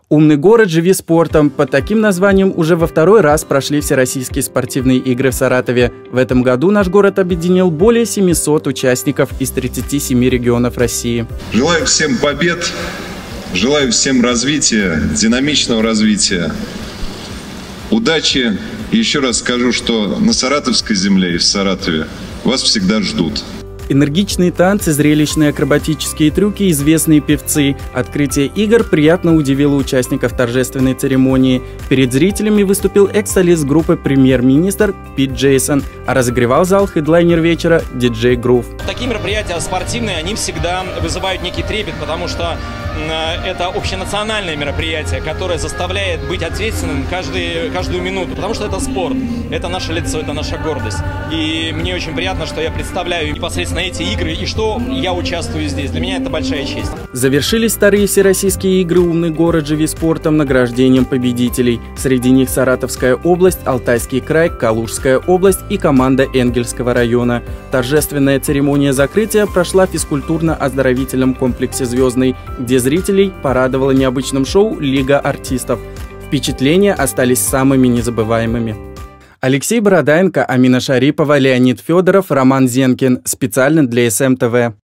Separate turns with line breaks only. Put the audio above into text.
Умный город, живи спортом. Под таким названием уже во второй раз прошли всероссийские спортивные игры в Саратове. В этом году наш город объединил более 700 участников из 37 регионов России.
Желаю всем побед, желаю всем развития, динамичного развития, удачи. И еще раз скажу, что на саратовской земле и в Саратове вас всегда ждут.
Энергичные танцы, зрелищные акробатические трюки, известные певцы. Открытие игр приятно удивило участников торжественной церемонии. Перед зрителями выступил экс-солист группы «Премьер-министр» Пит Джейсон, а разогревал зал хедлайнер вечера диджей Грув.
Такие мероприятия спортивные, они всегда вызывают некий трепет, потому что это общенациональное мероприятие, которое заставляет быть ответственным каждую минуту, потому что это спорт, это наше лицо, это наша гордость. И мне очень приятно, что я представляю непосредственно эти игры и что я участвую здесь. Для меня это большая честь.
Завершились вторые всероссийские игры «Умный город, живи спортом» награждением победителей. Среди них Саратовская область, Алтайский край, Калужская область и команда Энгельского района. Торжественная церемония закрытия прошла в физкультурно-оздоровительном комплексе «Звездный», где зрителей порадовало необычным шоу «Лига артистов». Впечатления остались самыми незабываемыми. Алексей Бородайенко, Амина Шарипова, Леонид Федоров, Роман Зенкин. Специально для СМ ТВ.